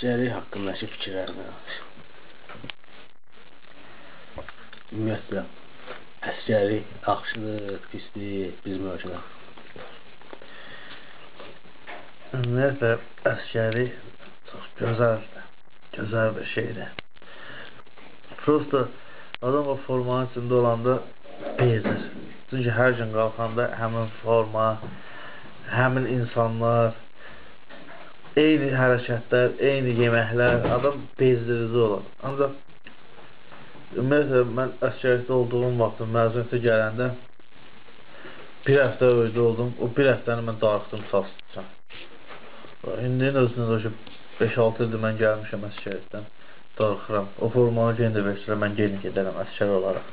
Əsgərlik haqqındakı fikirlərini ümumiyyətlə əsgərlik yaxşıdır, pisdir bizim ölkədə. Ümumiyyətlə əsgərlik çox gözəl bir şeydir. Prosta adam o formanın içində olanda bezir. Çünki hər gün qalxanda həmin forma, həmin insanlar, eyni hərəkətlər, eyni yeməklər, adam bezdirici olur. Ancaq ümumiyyətlə mən əsgərlikdə olduğum vaxtı məzuniyyətə gələndə bir həftə öydü oldum. O bir həftəni mən darıxdım çalışdım. İndinin özündə ki 5-6 ildir mən gəlmişəm əsgərlikdən. Darıxıram. O formanı yenə də versələr mən yenə gedərəm əsgər olaraq.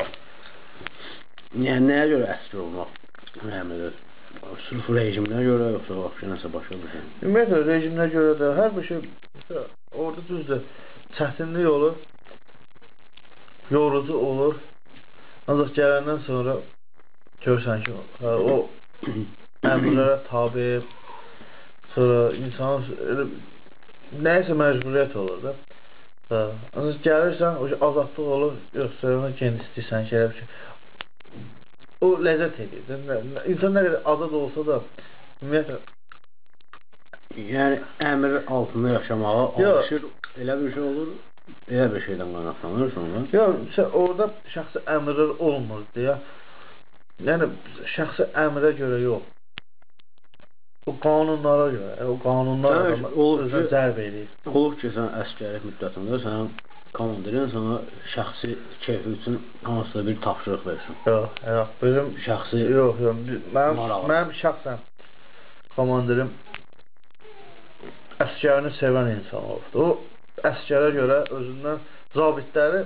Yəni nəyə görə əsgər olmaq önemlidir? Sırf rejiminə görə yoxsa vəbşə nəsə başqa bir şey? Ümumiyyətlə rejiminə görə də hər bir şey orada düzdür. Çətinlik olur, yorucu olur. Ancaq gələndən sonra görsən ki, o əmrlərə tabi, sonra insan nəyəsə məcburiyyət olur da. Ancaq gəlirsən, o azadlıq olur, yoxsa ona kendi istəyirsən ki, o ləzzət edir. İnsan nə qədər azad olsa da, ümumiyyətlə... Yəni, əmr altında yaşamağa alışır, elə bir şey olur, elə bir şeydən qaynaqlanır sonra. Yox, orada şəxsi əmrlər olmur deyə. Yəni, şəxsi əmrə görə yox. O qanunlara görə, o qanunlar özünə zərb edir. Olur ki, sən əsgərlik müddətində sənin komandirin sana şəxsi keyfi üçün hansısa bir tapşırıq versin. Yox, bizim şəxsi... Yox, mənim şəxsən komandirim əsgərini sevən insan olubdur. O əsgərə görə özündən zabitləri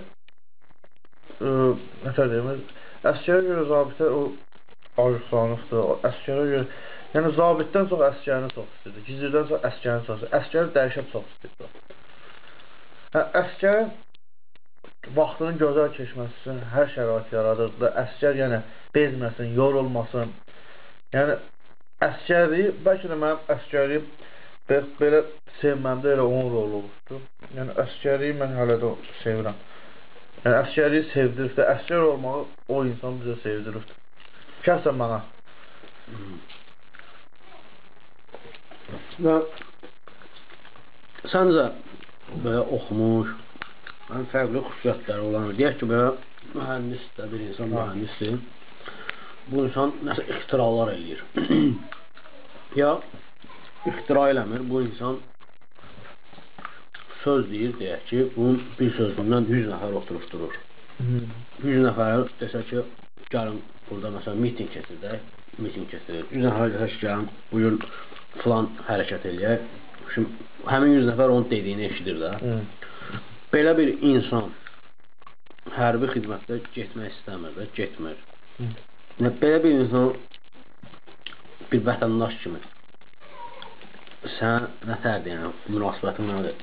nətər deyimiz, əsgərə görə zabitlər o arzuqsanıqdır, əsgərə görə yəni zabitdən çox əsgərini çox istəyirdi, gizirdən çox əsgərini çox istəyirdi, əsgəri dəyişib çox istəyirdi. Əsgərin vaxtının gözəl keçməsi üçün hər şərait yaradırdı, əsgər yəni bezməsin, yorulmasın. Yəni əsgərliyi, bəlkə də mənim əsgərliyim belə sevməmdə elə onun rolu olubdur. Yəni əsgərliyi mən hələ də sevirəm. Yəni əsgərliyi sevdiribdir, əsgər olmağı o insan bizə sevdiribdir. Şəxsən mənə. Və səncə belə oxumuş, fərqli xüsusiyyətləri olan, deyək ki, belə mühəndisdir, bir insan mühəndisdir, bu insan nəsə ixtiralar eləyir. Ya ixtira eləmir, bu insan söz deyir, deyək ki, bunun bir sözündən 100 nəfər oturuşdurur. 100 nəfər desə ki, gəlin burada məsələn miting keçirdək, miting keçirir. 100 nəfər desə ki, gəlin bugün filan hərəkət eləyək. Şimdi həmin 100 nəfər onun dediyini eşidir də. Belə bir insan hərbi xidmətdə getmək istəmir və getmir. Belə bir insan bir vətəndaş kimi sən nətər deyən, münasibətin nədir?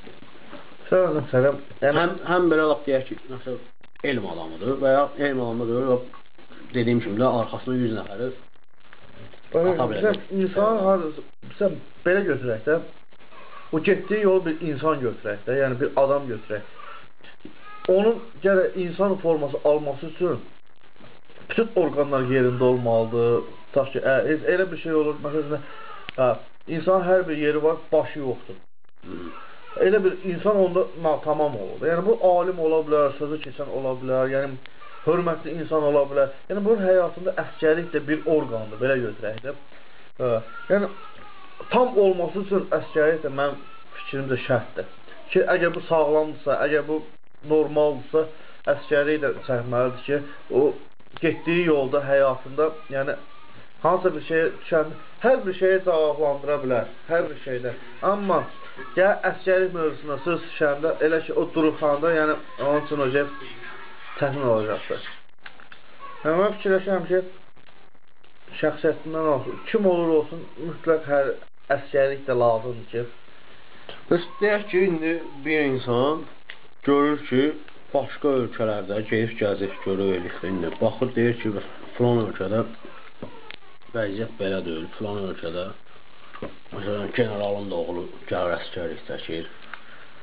Həm belə lap deyək ki, nəsə elm adamıdır və ya elm adamıdır, dediyim kimi də arxasında 100 nəfəri ata biləcək. İnsan belə götürək də, o getdiyi yol bir insan götürək də, yəni bir adam götürək. Onun gərək insan forması alması üçün bütün orqanlar yerində olmalıdır. Tutaq ki, elə bir şey olur, məsələn, insanın hər bir yeri var, başı yoxdur. Elə bir insan onda tamam olur. Yəni bu alim ola bilər, sözü keçən ola bilər, yəni hörmətli insan ola bilər. Yəni bunun həyatında əsgərlik də bir orqandır, belə götürək də. Yəni tam olması üçün əsgərlik də mənim fikrimcə şərtdir. Ki, əgər bu sağlamdırsa, əgər bu normaldırsa, əsgərlik də çəkməlidir ki, o getdiyi yolda, həyatında, yəni hansısa bir şey düşəndə, hər bir şeyi cavablandıra bilər, hər bir şeydə. Amma gəl əsgərlik mövzusunda söz düşəndə, elə ki, o dururxanda, yəni onun üçün o şey çətin olacaqdır. Yəni, mən fikirləşirəm ki, şəxsiyyətindən olsun, kim olur olsun, mütləq hər əsgərlik də lazımdır ki. Deyək ki, indi bir insan görür ki, başqa ölkələrdə gedib gəzib görür, indi baxır, deyir ki, filan ölkədə vəziyyət belə deyil, filan ölkədə məsələn, generalın da oğlu gəlir əsgərlik çəkir.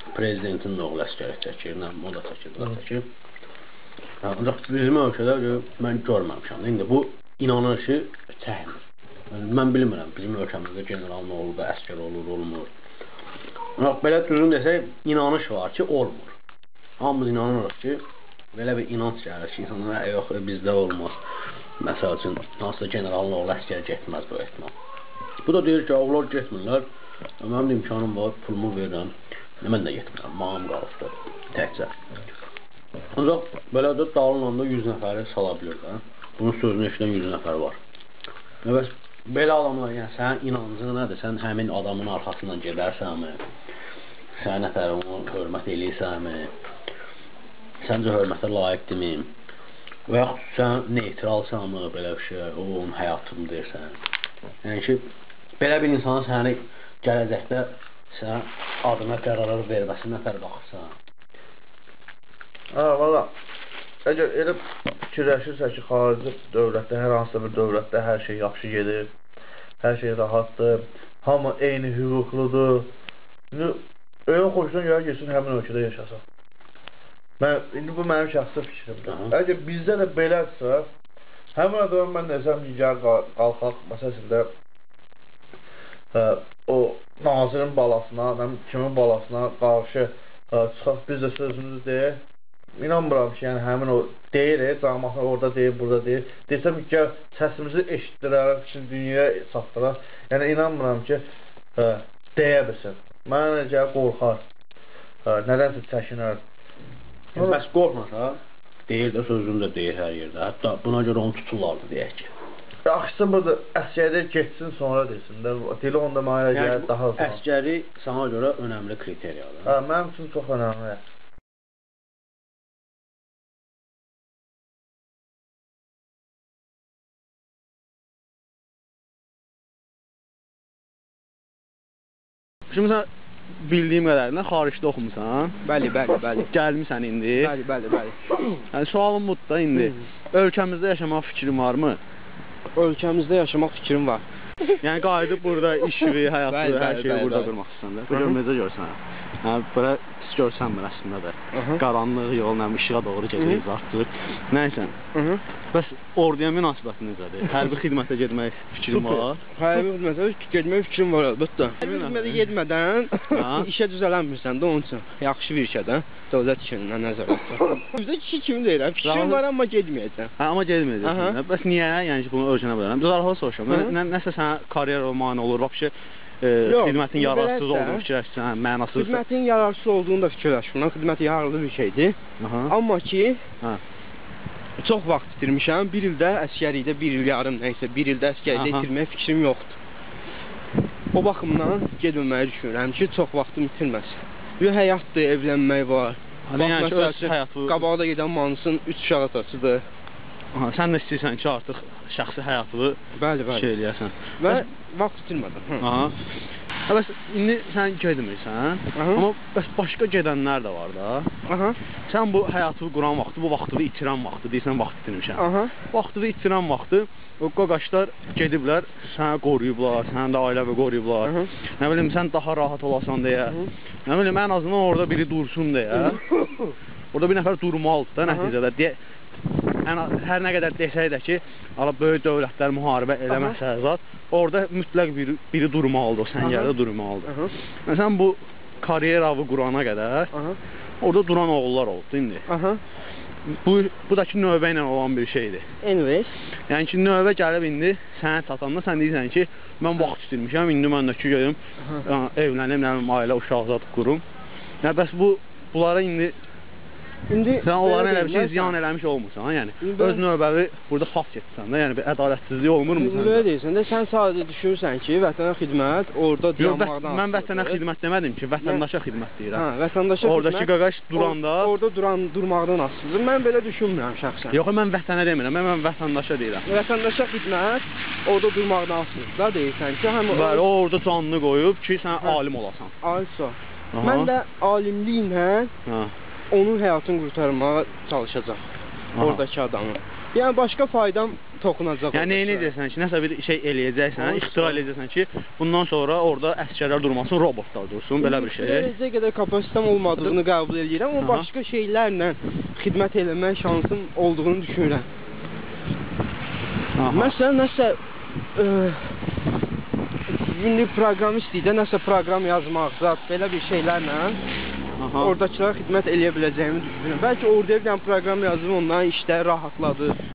prezidentin oğlu əsgərlik çəkir, o da çəkir, bu da çəkir. Ancaq bizim ölkədə mən görməmişəm. İndi bu inanışı çəkmir. Mən bilmirəm, bizim ölkəmizdə general nə olur da əsgər olur, olmur. Belə düzgün desək, inanış var ki, olmur. Hamımız inanırıq ki, belə bir inanç gəlir ki, insanlar, yox, bizdə olmaz. Məsəl üçün, hansısa generalın oğlu əsgər getməz bu ehtimal. Bu da deyir ki, oğullar getmirlər, mənim imkanım var, pulumu verirəm, mən də getmirəm, mağam qalıbdır, təkcə. Ancaq belə də dağılanda 100 nəfəri sala bilir də. Bunun sözünü eşidən 100 nəfər var. Evet, belə adamlar, yəni sənin inancın nədir? Sən həmin adamın arxasından gedərsənmi? Sən nətər onu hörmət eləyirsən-mi? Səncə hörmətə layiqdirmi? Və yaxud sən neytralsanmı belə bir şey, o onun həyatını deyirsən? Yəni ki, belə bir insana səni gələcəkdə sən adına qərarlar verməsi nətər baxırsan? Valla, əgər elə fikirləşirsə ki, xarici dövlətdə, hər hansısa bir dövlətdə hər şey yaxşı gedir, hər şey rahatdır, hamı eyni hüquqludur. Elə xoşuna görə geçsin, həmin ölkədə yaşasın. İndi bu mənim şəxsi fikrimdir. Əgər bizdə də belədirsə, həmin adamı mən desəm ki, gəl qalxaq, məsələsində o nazirin balasına, kimin balasına qarşı çıxaq, biz də sözümüzü deyək. İnanmıram ki, yəni həmin o deyir, cəmaatlar orada deyir, burada deyir. Desəm ki, gəl səsimizi eşitdirərək, üçün dünyaya çatdıraq. Yəni inanmıram ki, deyə bilsin. Mənə gəl qorxar, nədənsə çəkinər. Bəs qorxmasa, deyir də, sözünü də deyir hər yerdə. Hətta buna görə onu tuturlardı, deyək ki. Yaxşısı burada əsgəri geçsin, sonra desin də. Telefonda mənə gəl daha sonra. Əsgəri sana görə önəmli kriteriyadır. Mənim üçün çox önəmli. Şimdi sən bildiyim qədərilə xaricdə oxumusan. Bəli. Gəlmisən indi. Bəli. Yəni sualım budur da indi. Ölkəmizdə yaşamaq fikrin varmı? Ölkəmizdə yaşamaq fikrim var. Yəni qayıdıb burada işi, həyatı, hər şeyi burada qurmaq istəyirsən də. Bu görməcə görsən. Yəni belə pis görsən mən əslində də. Qaranlıq yolla işığa doğru gedirik artıq. Nəysə. Bəs orduya münasibətin necədir? Hərbi xidmətə getmək fikrin var? Hərbi xidmətə getmək fikrim var əlbəttə. Hərbi xidmətə getmədən işə düzələnmirsən də onun üçün. Yaxşı bir işədən, dövlət işindən nəzarətdə. Bizdə kişi kimi deyirəm, fikrim var amma getməyəcəm. Amma getməyəcəksən. Bəs niyə? Yəni ki, bunu öyrənə bilərəm. Biz arxada soruşam. Nəsə sənə karyera mane olur, vəbşi xidmətin yararsız olduğunu fikirləşsən, mənasız. Xidmətin yararsız olduğunu da fikirləşmirəm. Xidmət yararlı bir şeydir. Amma ki, çox vaxt itirmişəm. Bir ildə əsgərlikdə, bir il yarım nəysə, bir ildə əsgərlikdə itirməyə fikrim yoxdur. O baxımdan gedilməyi düşünürəm ki, çox vaxtım itirməsin. Bir həyatdır, evlənmək var. Qabaqda gedən manısın 3 uşaq atasıdır. Sən də istəyirsən ki, artıq şəxsi həyatını şey eləyəsən. Və vaxt itirmədən. Bəs indi sən getmirsən, amma başqa gedənlər də var da. Sən bu həyatını quran vaxtı, bu vaxtını itirən vaxtı, deyirsən vaxt itirmişəm. Vaxtını itirən vaxtı o qaqaşlar gediblər, səni qoruyublar, səni də ailəvi qoruyublar. Nə bilim, sən daha rahat olasan deyə. Nə bilim, ən azından orada biri dursun deyə. Orada bir nəfər durmalıdır da nəticədə. Hər nə qədər desək də ki, böyük dövlətlər müharibə eləməsə zat, orada mütləq biri durmalıdır, o sən yerdə durmalıdır. Sən bu karyeravı qurana qədər orada duran oğullar oldu indi. Bu da ki, növbə ilə olan bir şeydir. Yəni ki, növbə gəlib indi sənə çatanda sən deyirsən ki, mən vaxt itirmişəm, indi mən də ki, gedim, evlənim, ailə, uşaq zat qurum. Bəs bunlara indi sən onların elə bir şey ziyan eləmiş olmursan, yəni öz növbəvi burada fakt etsən də, yəni bir ədalətsizlik olmur mu səndə? Belə deyirsən də, sən sadəcə düşünürsən ki, vətənə xidmət orada dayanmaqdan mən vətənə xidmət demədim ki, vətəndaşa xidmət deyirəm. Vətəndaşa xidmət oradakı qaqaş duranda orada durmaqdan asılıdır. Mən belə düşünmürəm şəxsən. Yox, mən vətənə demirəm, mən vətəndaşa deyirəm. Vətəndaşa xidmət orada durmaqdan asılıdır da deyirsən ki, həm o orada canını qoyub ki, sən alim olasan. Aysa. Mən də alimliklə onun həyatını qurtarmağa çalışacaq, oradakı adamı. Yəni başqa faydam toxunacaq. Yəni nə edəsən ki, nəsə bir şey eləyəcəksən, ixtira eləyəcəksən ki, bundan sonra orada əsgərlər durmasın, robotlar dursun, belə bir şey. Necə qədər kapasitem olmadığını qəbul edirəm, amma başqa şeylərlə xidmət eləmək şansım olduğunu düşünürəm. Məsələn, nəsə indi proqramist idi, nəsə proqram yazmaq, belə bir şeylərlə oradakılara xidmət eləyə biləcəyimi düşünürəm. Bəlkə orada bir dənə proqram yazıb onların işləri rahatladı.